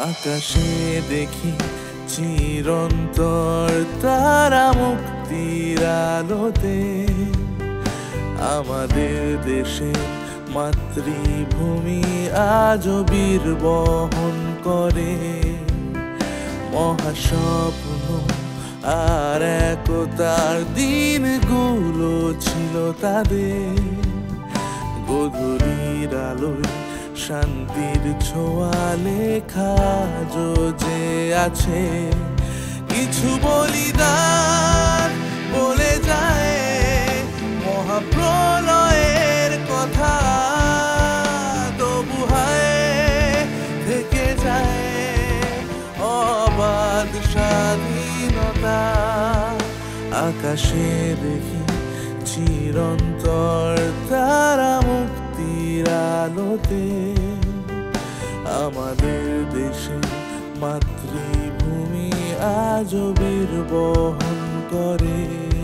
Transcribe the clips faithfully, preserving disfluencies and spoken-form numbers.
আকাশে দেখি চিরন্তর তারা মুক্তির আলোতে, আমাদের দেশের মাতৃভূমি আজও বীর বহন করে। মহাস্বপ্ন আর একতার দিনগুলো ছিল তাদের, গোধূলির আলোয় শান্তির ছোঁয়া লেখা যে আছে। কিছু বলিদান বলে যায় মহাপ্রলয়ের কথা, তবু হায় থেকে যায় অবাধ স্বাধীনতা। আকাশে দেখি চিরন্তর তারা মুক্তির আলোতে, আমাদের দেশে মাতৃভূমি আজও বীর বহন করে।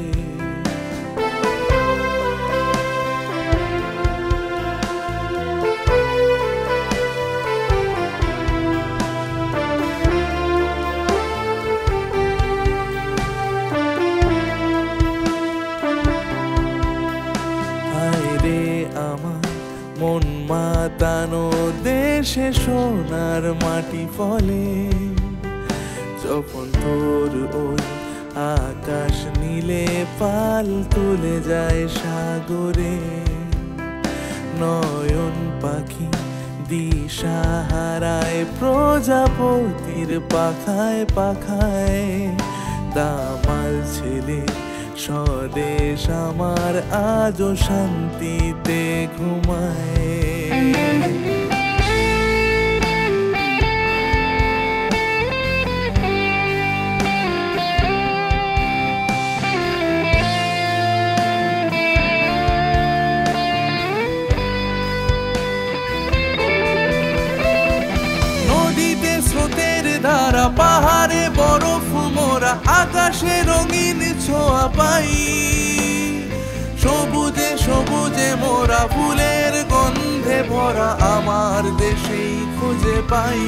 মন মাতানো দেশে সোনার মাটি ফলে, যখন তোর ওই আকাশ নীলে পাল তুলে যায় সাগরে। নয়ন পাখি দিশা হারায় প্রজাপতির পাখায় পাখায়, দামাল ছেলে স্বদেশ আমার আজও শান্তিতে ঘুমায়। নদীতে স্রোতের ধারা, পাহাড়ে বরফ মোরা, আকাশে রঙিন ছোঁয়া পাই। সবুজে সবুজে মোরা ফুলের গন্ধে ভরা আমার দেশেই খুঁজে পাই।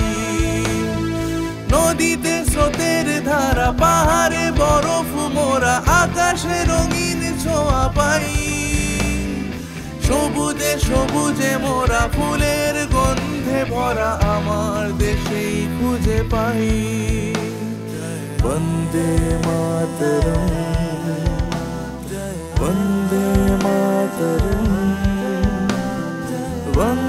নদীতে স্রোতের ধারা, পাহাড়ে বরফ মোরা, আকাশে রঙিন ছোঁয়া পাই। সবুজে সবুজে মোরা ফুলের গন্ধে ভরা আমার দেশেই খুঁজে পাই। বন্দে মাতরম, বন্দে মাতরম, বন্দে